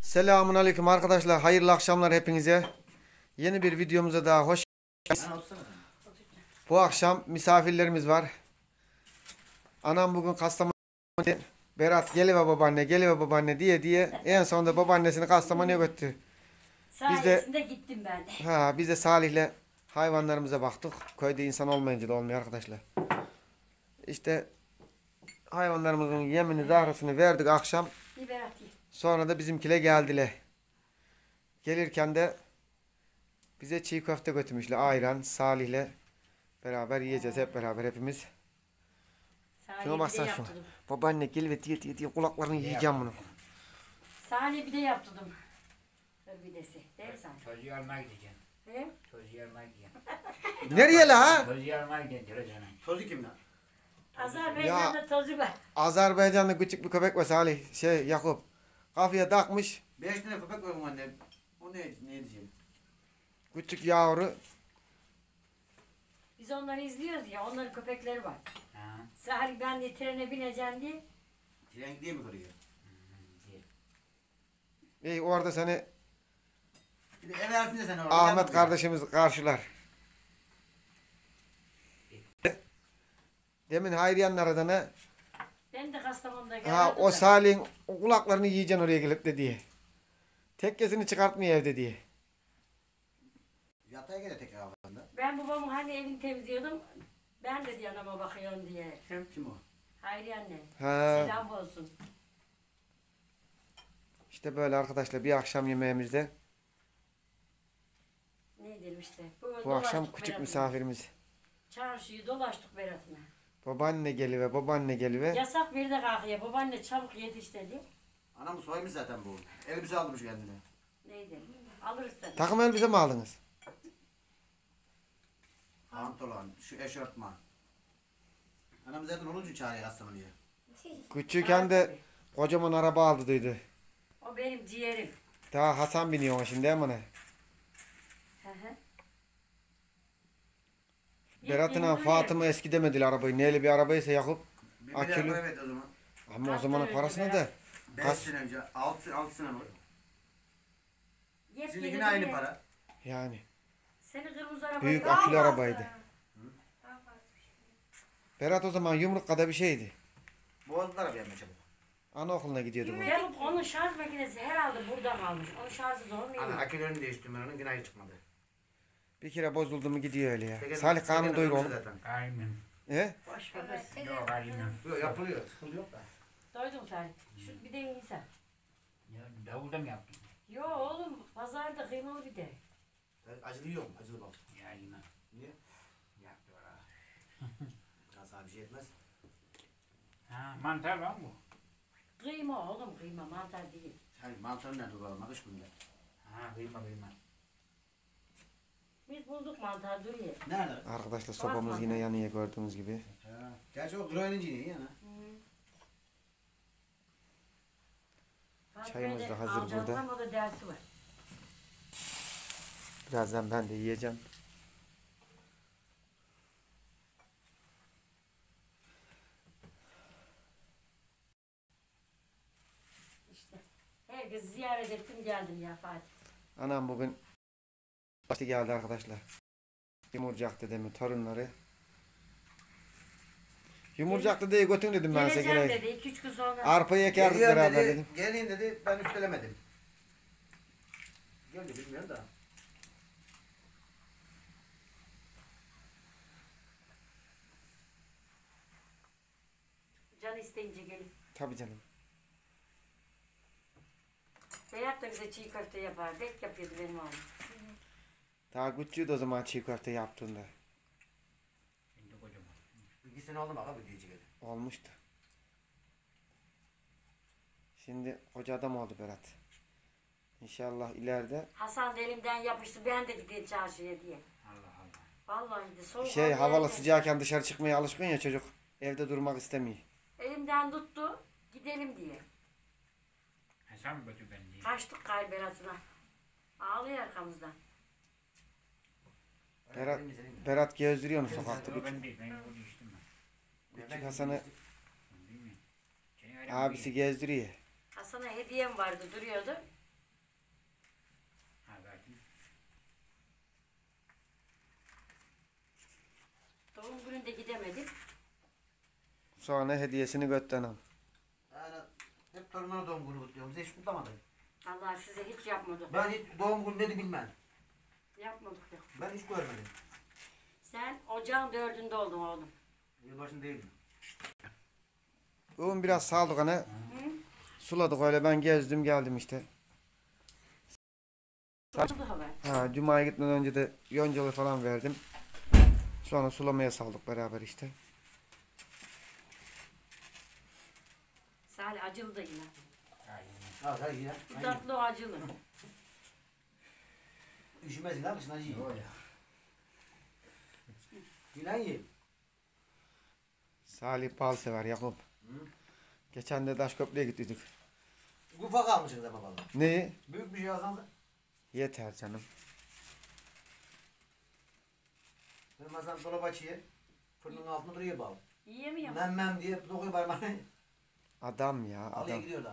Selamun aleyküm arkadaşlar. Hayırlı akşamlar hepinize. Yeni bir videomuza daha hoş geldiniz. Bu akşam misafirlerimiz var. Anam bugün Kastamonu'ya Berat geliver babaanne geliver babaanne diye en sonunda babaannesini Kastamonu'ya götürdü. Sayesinde gittim ben de. Biz de Salih'le hayvanlarımıza baktık. Köyde insan olmayınca da olmuyor arkadaşlar. İşte hayvanlarımızın yemini zahrasını verdik akşam. Sonra da bizimkiler geldiler. Gelirken de bize çiğ köfte götürmüşler. Ayran, Salih'le beraber yiyeceğiz hep beraber hepimiz. Şuna baksana şuna. Babaanne gel ve diye kulaklarını yiyeceğim bunu. Salih bir de yaptırdım. Hırbidesi. Değil mi Salih? Çocuğu yarmaya gideceğim. He? Çocuğu yarmaya gideceğim. Nereye la ha? Çocuğu yarmaya gideceğim. Tozu kim lan? Azerbaycan'da tozu var. Azerbaycan'da küçük bir köpek var Salih. Yakup. Kafaya takmış. 5 tane köpek var bu anne. O ne diyeceğim? Küçük yavru. Biz onları izliyoruz ya. Onların köpekleri var. Ha. Salih ben de trene bineceğim diye. Tren gidiyor mu oraya? İyi orada seni Bir de ev arasında sen orada. Ahmet kardeşimiz karşılar. Demin Hayriye'nin aradı ne? Ben de Kastamonu'da O Salih'in o kulaklarını yiyeceksin oraya gelip de diye. Tekkesini çıkartmıyor evde diye. Yatağa gene tekrar havasında. Ben babamın hani evini temizliyordum. Ben de diye anama bakıyorum diye. Kim o? Hayri anne. Ha. Selam olsun. İşte böyle arkadaşlar bir akşam yemeğimizde. Ne diyelim işte. Bu akşam küçük misafirimiz. Çarşıyı dolaştık Berat'ına. Babaanne geliver, babaanne geliver. Yasak bir de kalkıyor. Babaanne çabuk yetiş dedi. Anamı soymuş zaten bu. Elbise almış kendine. Neydi? Alırız tabii. Takım elbise mi aldınız? Pantolon, şu eşortman. Anam zaten olunca çağırıyor Hasan'ı. Küçükken de kocaman araba aldı duydu. O benim ciğerim. Daha Hasan biniyor ona şimdi hemen. Hı hı. Berat'la Fatıma eski demediler arabayı. Neyle bir arabaysa Yakup. Bir milyar Akülü. para verdi o zaman. Ama o zamanın parasını da 5 sene önce, 6 sene var. Şimdi Yepyeni yine aynı böyle. para. yani Senin kırmızı arabayı büyük daha akülü fazla. arabaydı. Berat o zaman yumruk kadar bir şeydi. Bozdular bir yanına çabuk. Anaokuluna gidiyordu bu. Benim onun şarj makinesi herhalde burada kalmış. Onun şarjı zor Ana muydu? aküllerini değiştirdim ben onun yine ayı çıkmadı. Bir kere bozuldu mu gidiyor öyle ya. Teker- Salih karnını teker doyur yapılmış oğlum. zaten. Aynen. He? Boş ver. Yok aynen. Yok yapılıyor, sıkıntı yok da. Doydum sen. Şu bir de insan. Ya davulda mı yaptın? Yo oğlum pazarda kıymalı bir de. Acılı yiyor mu? Acılı bal. Ya yine. Niye? Yaptı valla. Sana bir şey etmez. Ha mantar var mı? Kıyma oğlum kıyma mantar değil. Hani mantarı nerede bulalım? Kış günde. Ha kıyma. Biz bulduk mantar duruyor. Nerede? Arkadaşlar sobamız yine yanıyor gördüğünüz gibi. Ha. Gerçi o groyunun cini ya. Çayımız da hazır burada. O da dersi var. Birazdan ben de yiyeceğim. İşte. Herkes ziyaret ettim geldim ya Fatih. Anam bugün başta geldi arkadaşlar. Yumurcak dedemin torunları. Yumurcak dedeyi götün dedim ben size Geleceğim gene. dedi 2-3 gün sonra. Arpayı ekerdik Geliyorum beraber dedi. dedim. Gelin dedi. Ben üstelemedim. Geldi bilmiyorum da. Can isteyince gelin. Tabii canım. Berat da bize çiğ köfte yapar. Bek yapıyordu benim oğlum. Daha küçüğüydü o zaman çiğ köfte yaptığında. Şimdi kocaman. 2 sene oldu bak abi diyecek. Olmuştu. Şimdi koca adam oldu Berat. İnşallah ileride. Hasan da elimden yapıştı. Ben de gideyim çarşıya diye. Allah Allah. Vallahi de soğuk. Havalı sıcakken dışarı çıkmaya alışkın ya çocuk. Evde durmak istemiyor. Elimden tuttu. Gidelim diye. Sen mi götür beni diye. Kaçtık galiba Berat'ına. Ağlıyor arkamızdan. Berat gezdiriyor mu sokakta? Yok ben değil. Ben bunu içtim ben. Küçük Hasan'ı Bilmiyorum. Senin öyle mi abisi gezdiriyor. Hasan'a hediyem vardı duruyordu. Doğum gününde gidemedik. Sonra hediyesini götürdüm. Yani hep torunlara doğum günü kutluyorum. Bize hiç kutlamadı. Allah size hiç yapmadık. Ben hiç doğum günü dedi bilmem. Yapmadık yok. Ben hiç görmedim. Sen ocağın 4'ünde oldun oğlum. Yılbaşında değildim. Bugün biraz saldık hani. Suladık öyle, ben gezdim geldim işte. Açıldı hava. Ha, Cuma'ya gitmeden önce de yoncalı falan verdim. Sonra sulamaya saldık beraber işte. Salih acılı da yine. Ha sen iyi ya. Bu tatlı o acılı. Üşümezsin lan kışın acı. Yok ya. Yine iyi. Salih bal sever Yakup. Geçen de Taşköprü'ye gittik. Ufak almışsınız ama valla. Neyi? Büyük bir şey alsanız. Yeter canım. Benim Hasan dolap açıyor. Fırının altında duruyor bal. Yiyemiyorum. Mem diye dokuyor parmağını. Adam ya Alıyor adam. gidiyor lan.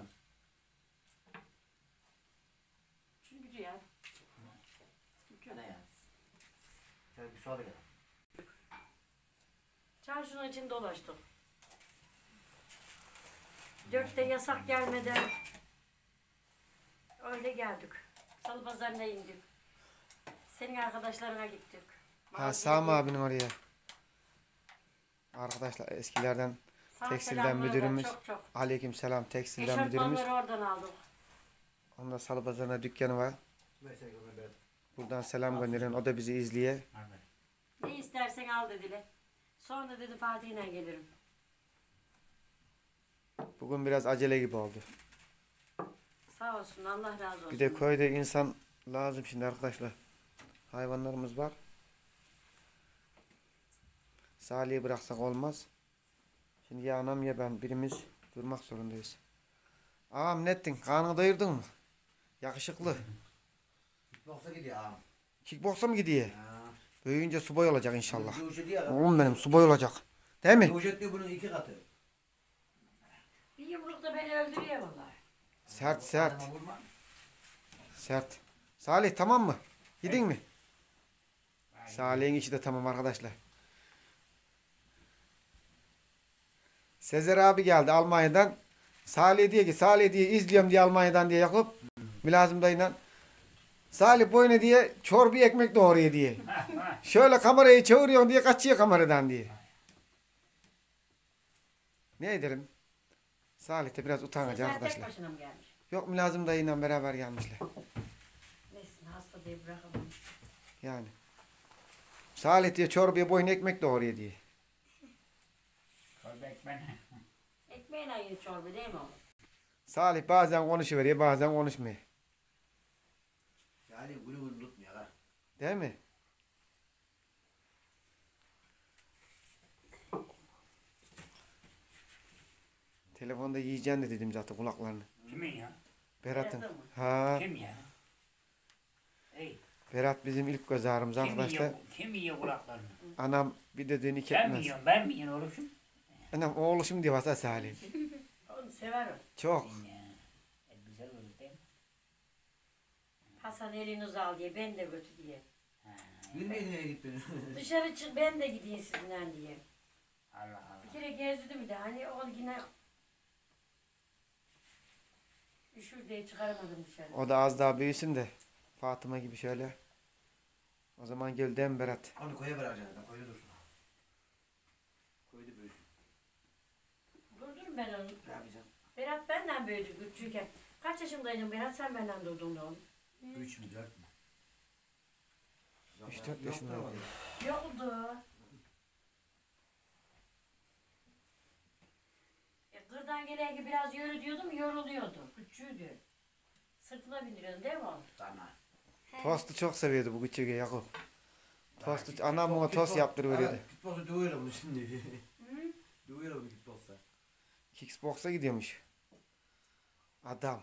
Çünkü ya. Ne ya? Şöyle bir sual gel. Çarşının için dolaştık. 4'te yasak gelmeden öyle geldik. Salı pazarına indik. Senin arkadaşlarına gittik. Ha, Sami abinin oraya. Arkadaşlar eskilerden Sana tekstilden selamlar müdürümüz. Çok çok. Aleykümselam, tekstilden müdürümüz. Eşofmanları oradan aldık. Onda Salı Pazarı'na dükkanı var. Mesela gönder. Buradan selam gönderin. O da bizi izliyor. Ahmet. Ne istersen al dediler. Sonra dedi Fatih'le gelirim. Bugün biraz acele gibi oldu. Sağ olsun, Allah razı olsun. Bir de köyde insan lazım şimdi arkadaşlar. Hayvanlarımız var. Salih'i bıraksak olmaz. Şimdi ya anam ya ben birimiz durmak zorundayız. Ağam ne ettin? Karnını doyurdun mu? Yakışıklı. Yoksa gidiyor ağam. Kickboksa mı gidiyor? Ha. Büyüyünce subay olacak inşallah. Dövüşe diyor. Oğlum benim subay olacak. Değil mi? Dövüşe diyor bunun 2 katı. Bir yumruk da beni öldürüyor vallahi. Sert sert. Adama vurma. Sert. Salih tamam mı? Yedin mi? Salih'in işi de tamam arkadaşlar. Sezer abi geldi Almanya'dan. Salih diye ki Salih diye izliyorum diye Almanya'dan diye Yakup. Mülazım dayıyla. Salih boyuna diye çorba ekmek doğruyor diye. Şöyle kamerayı çeviriyorsun diye kaçıyor kameradan diye. Ne edelim? Salih de biraz utangaç Sezer tek arkadaşlar. başına mı gelmiş? Yok Mülazım dayıyla beraber gelmişler. Neyse hasta diye bırakamam. Yani. Salih diye çorbaya boyun ekmek doğruyor diye. Çorba ekmeğine. Ekmeğin aynı çorba değil mi oğlum? Salih bazen konuşuveriyor bazen konuşmuyor. Yani günü günü tutmuyor ha. Değil mi? Telefonda yiyeceksin de dedim zaten kulaklarını. Kimin ya? Berat'ın. Berat'ın mı? Ha, Kim ya? Ey. Berat bizim ilk göz ağrımız Kim arkadaşlar. yiyor, kim yiyor kulaklarını? Anam bir dediğini Sen mi ketmez. yiyorsun, ben mi yiyorum oğlum? Anam oğluşum diyor Hasan Salih. Onu sever o. Çok. Ya. Güzel olur değil mi? Hasan elini uzal diye ben de götü diye. Ha. Bilmeyin nereye gittin. Dışarı çık ben de gideyim sizinle diye. Allah Allah. Bir kere gezdirdim bir de hani o yine üşür diye çıkaramadım dışarı. O da az daha büyüsün de. Fatıma gibi şöyle. O zaman gel dem Berat. Onu koya bırakacaksın. Koyda dursun. Koyda büyüsün. Durdurun ben onu. Ne yapacaksın? Berat benden büyüdü küçükken. Kaç yaşındaydın Berat sen benden doğdun da oğlum? 3 mü 4 mü? 3-4 yaşındaydı. Yoktu. Kırdan geleye biraz yürü diyordum yoruluyordu. Küçüğüydü. Sırtına bindiriyordun değil mi oğlum? Tamam. Tostu çok seviyordu bu küçük Yakup. Tostu anam ona tost yaptırıveriyordu. Kitbosu dövüyor bunu şimdi. Hı? Dövüyor bunu kitbosa. Kickbox'a gidiyormuş. Adam.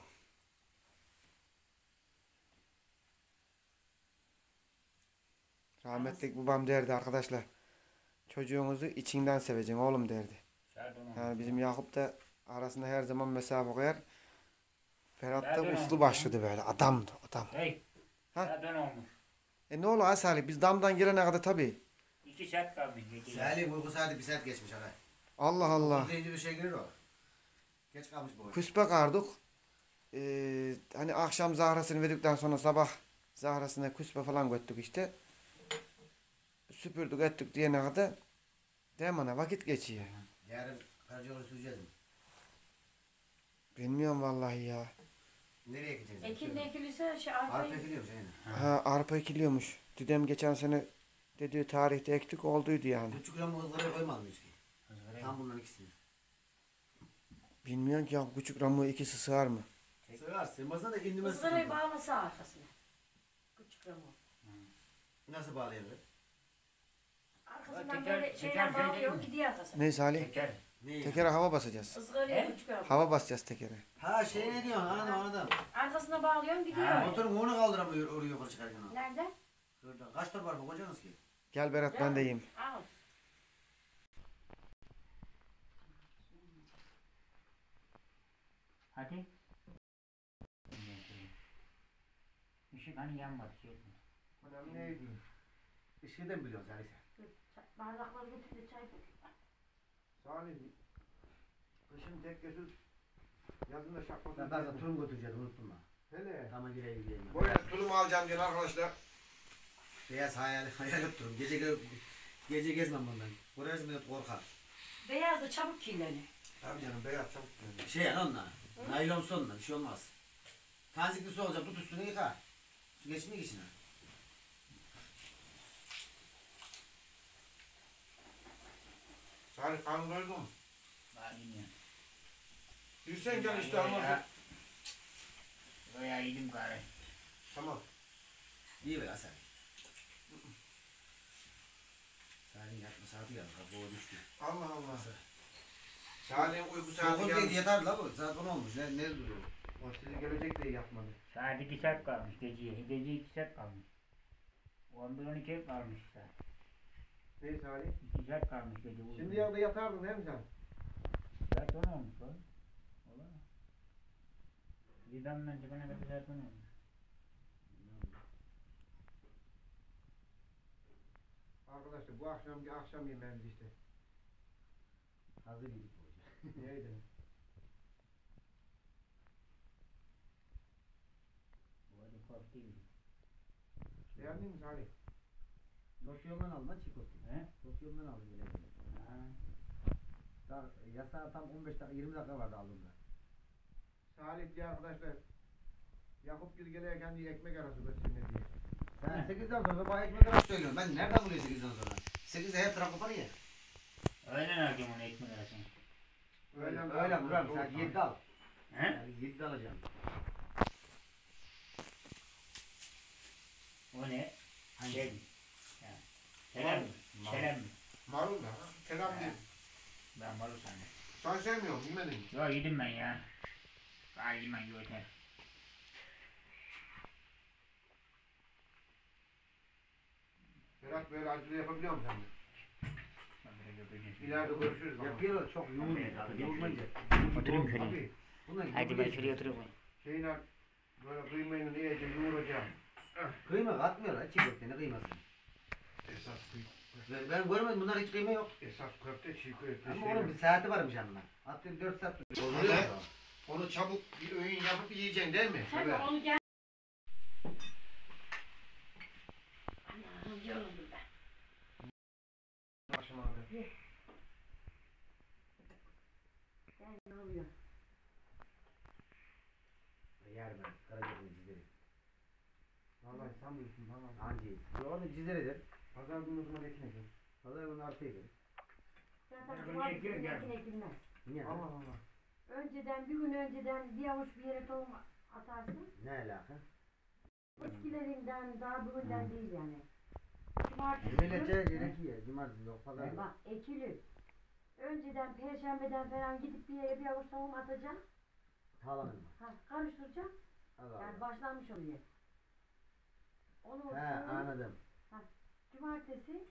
Rahmetli babam derdi arkadaşlar. Çocuğunuzu içinden seveceksin oğlum derdi. Yani bizim Yakup da arasında her zaman mesafe koyar. Ferhat da uslu başladı böyle. Adamdı adam. Hey. Ha? Ha? Dön olmuş. Ne olur Asali biz damdan gelene kadar tabii. 2 saat kalmış gece. Salih uyku saati 1 saat geçmiş aga. Allah Allah. Deyince bir şey girer o. Geç kalmış bu oyun. Kuspe kardık. Hani akşam zahrasını verdikten sonra sabah zahrasına kuspe falan göttük işte. Süpürdük ettik diyene kadar. Demana vakit geçiyor. Yarın Karacak'a süreceğiz mi? Bilmiyorum vallahi ya. Nereye gideceğiz? Ekin ekilirse Arpa arpayı ekiliyormuş aynen. Ha, arpa ekiliyormuş. Dedem geçen sene dediği tarihte ektik olduydu yani. 3 gram ızgaraya koymadı mıyız ki? Hızlı Tam bunların ikisini. Bilmiyorum ki ya küçük ramı ikisi sığar mı? Sığar sığmasa da indimiz ızgarayı sıkıntı. bağlasa arkasına. Küçük ramı. Nasıl bağlayalım? Arkasından Teker- böyle teker şeyler şey değil bağlıyor mi? gidiyor arkasına. Neyse Ali. Teker. Neyi? Tekere hava basacağız. Izgarayı He? küçük ramı. Hava basacağız tekere. Ha şey ne diyorsun anladım. Arkasına bağlıyorum gidiyor. Ha, Motorun onu kaldıramıyor oraya yukarı çıkarken. Nerede? Şurada. Kaç tur var bu kocanız ki? Gel Berat ben de yiyeyim. Al. Hadi. Işık hani yanmadı şey etmedi. Önemli neydi? Işığı da mı biliyorsun Salih sen? Bardakları götür de çay koy. Salih. Kışın tekkesiz. Yazın da şapkasız. Ben bazen tulum götüreceğim unuttum ben. Hele. Tamam gireyim gideyim. Böyle tulum alacağım diyen arkadaşlar. Beyaz hayal tuturum. Gece gezmem bundan. Buraya millet korkar. Beyaz da çabuk kirlenir. Tabii canım beyaz çabuk geliyor. Şey yani onunla. Naylon sonla bir şey olmaz. Tazikli su olacak tut üstüne yıka. Su geçmiyor ki içine. Salih karnın doydu mu? Daha bilmiyorum. Yürüsen gel işte almazsın. Buraya yedim gari. Tamam. İyi be Hasan. Salih'in yatma saati geldi. Kabuğu düştü. Allah Allah. Salih'in uyku saati 9 değil gelmiş. yeter la bu. Saat 10 olmuş. Nerede duruyor? O sizi gelecek diye yapmadı. Saat 2 saat kalmış geceye. Gece 2 saat kalmış. 11-12 kalmış saat. Ne Salih? 2 saat kalmış gece. uyuyor. Şimdi yanında yatardın değil mi sen? Saat 10 olmuş lan. Ola mı? Vidamdan çıkana kadar saat 10 olmuş. Arkadaşlar bu akşamki akşam yemeğimiz işte. Hazır yedik bu hocam. Neydi? Bu arada kork değil. Beğendin mi Salih? Sosyaldan alma çiğ köfte. He? Sosyaldan aldım böyle. Ha. Daha yasağı tam 15 dakika 20 dakika vardı aldığımda. Salih diye arkadaşlar Yakup Gül gelirken diye ekmek arası götürün diye. Sen He. 8'den sonra bana ekmek arası söylüyorsun. Ben nereden buluyor 8'den sonra? 8'de her tarafı para ye. Öğlen alacağım onu ekmek arasına. Öyle Murat sen 7 al. He? Yani 7 alacağım. O ne? Hangi? Şey mi? Ya. Selam mı? Selam mı? Marul da. Selam değil. Ben balık sandım. Sen sevmiyorsun bilmedin mi? Yo yedim ben ya. Daha yedim ben yeter. Berat böyle acılı yapabiliyor musun sen de? Ben böyle yapacağım. İleride görüşürüz ama. Yapıyor çok yoğun. Yoğurmayınca. Oturayım şöyle. Tabii. Bunlar Hadi ben şuraya oturayım. Şeyle böyle kıymayla iyice yoğuracağım. Kıyma katmıyor ha çiğ köfte ne kıyması. Esas Ben görmedim bunlar hiç kıyma yok. esas köfte çiğ köfte. Ama onun bir saati varmış yanına. Atıyorum 4 saat duruyor. Öyle. Onu çabuk bir öğün yapıp yiyeceksin değil mi? Tabii Evet. onu gel. Anam yoruldum ben. Başım ağrıyor. Ben ne oluyor? Yer ben. Karacak'ın cizleri. Vallahi sen bilirsin tamam. Hangi? Orada cizleridir. Pazar günü o zaman ekmek yiyin. Pazar günü artıya gelir. Zaten Ya, cumartesi ekmek günü yer. ekmek ekilmez. Niye? Allah Allah. Önceden bir gün önceden bir avuç bir yere tohum atarsın. Ne alaka? Eskilerinden daha bugünden değil yani. Cumartesi Millete günü gerek yiyor. Cumartesi yok. Pazar yok. bak ekilir. Önceden perşembeden falan gidip bir yere bir avuç tohum atacaksın. Tağlanır mı? Ha, karıştıracaksın. Allah Yani Allah. başlanmış oluyor. Onu He sonra anladım. cumartesi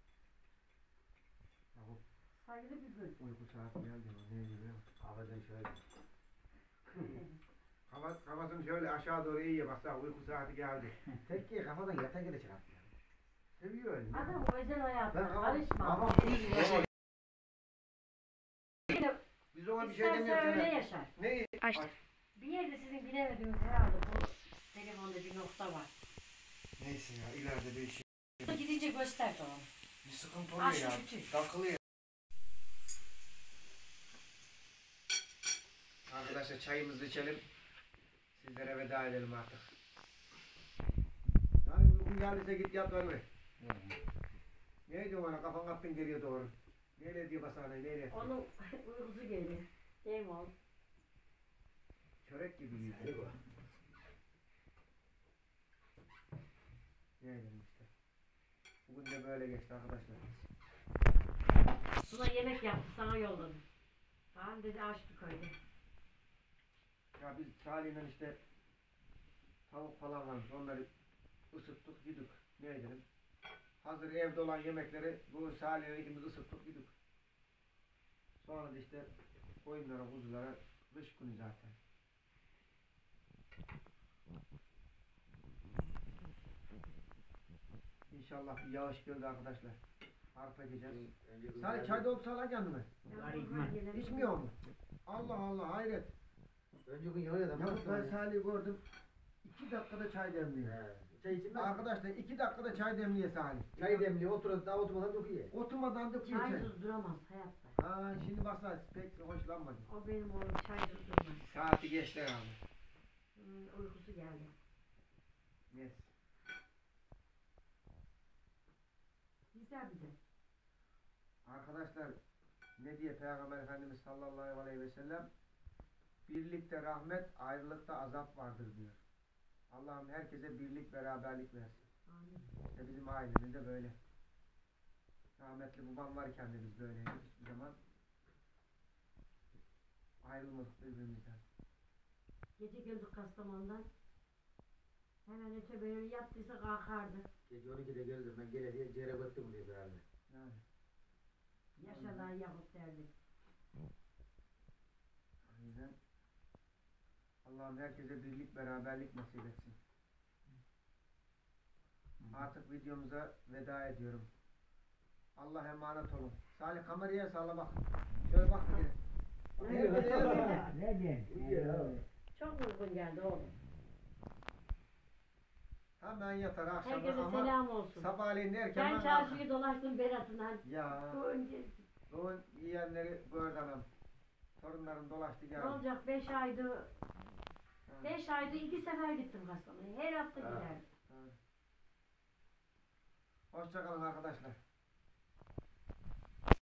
Yakup sayılı bir gün. uyku saati geldi ama ne biliyor musun? Havadan şöyle. Kafasını şöyle aşağı doğru iyiye bassa uyku saati geldi. Tek ki kafadan yata göre çıkartmıyor. Seviyor öyle. Adam o özel hayatına Ben karışma. babam biz ona bir şey İsterse demiyoruz. öyle yani. yaşar. Ne? Açtım. Bir yerde sizin bilemediğiniz herhalde bu telefonda bir nokta var. Neyse ya ileride bir şey. Gidince göster onu. Bir sıkıntı oluyor Aşk ya. bütün. Takılıyor. Arkadaşlar çayımızı içelim. Sizlere veda edelim artık. Yani uygun geldiyse git yat verme. Neydi bana kafan kaptın geriye doğru. Neyle diyor basana neyle? Onun uykusu geliyor. Değil mi oğlum? Çörek gibi yiyor. Neydi işte. Bugün de böyle geçti arkadaşlar. Suna yemek yaptı sana yolladım. Tamam dedi aç bir köyde. Ya biz Salih'le işte tavuk falan varmış. Onları ısıttık yedik. Ne edelim? Hazır evde olan yemekleri bu Salih'le ikimiz ısıttık yedik. Sonra da işte koyunlara, kuzulara kış günü zaten. İnşallah bir yağış geldi arkadaşlar. Arpa edeceğiz. Salih çay doldu sağlan kendime. İçmiyor mu? Allah Allah hayret. Önce gün yağıyor da. Ya ben Salih'i gördüm. 2 dakikada çay demliyor. Çay içilmez. Arkadaşlar 2 dakikada çay demliyor Salih. Çay demliyor, oturup daha oturmadan döküyor. Oturmadan da çay. Çaysız duramaz hayatta. Ha şimdi baksana pek hoşlanmadım. O benim oğlum çaysız durmaz. Saati geçti herhalde. Uykusu geldi. Yes. Güzel bir de. Arkadaşlar ne diye Peygamber Efendimiz sallallahu aleyhi ve sellem birlikte rahmet, ayrılıkta azap vardır diyor. Allah'ım herkese birlik, beraberlik versin. Amin. İşte bizim ailenin de böyle. Rahmetli babam varken de biz böyleydik. Hiçbir zaman ayrılmadık birbirimizden. Gece geldik Kastamonu'dan. Hemen öte böyle yattıysa kalkardı. Gece 12'de geldim ben gele diye ciğere göttüm diye herhalde. Yani. Yaşadan yakıp derdi. Aynen. Allah'ım herkese birlik, beraberlik nasip etsin. Artık videomuza veda ediyorum. Allah'a emanet olun. Salih kameraya sağla bak. Şöyle bak bir. Ne diyorsun? Çok uygun geldi oğlum. Hemen yatar akşam Herkese ama selam olsun. sabahleyin erken Ben çarşıyı dolaştım Berat'ından. Ya Bu önce doğum yiyenleri gördü anam. Torunlarım dolaştı ne geldi. olacak 5 ayda Ha, 5 ayda 2 sefer gittim Kastamonu'ya. Her hafta Ha. giderdim. ha. Hoşça kalın arkadaşlar.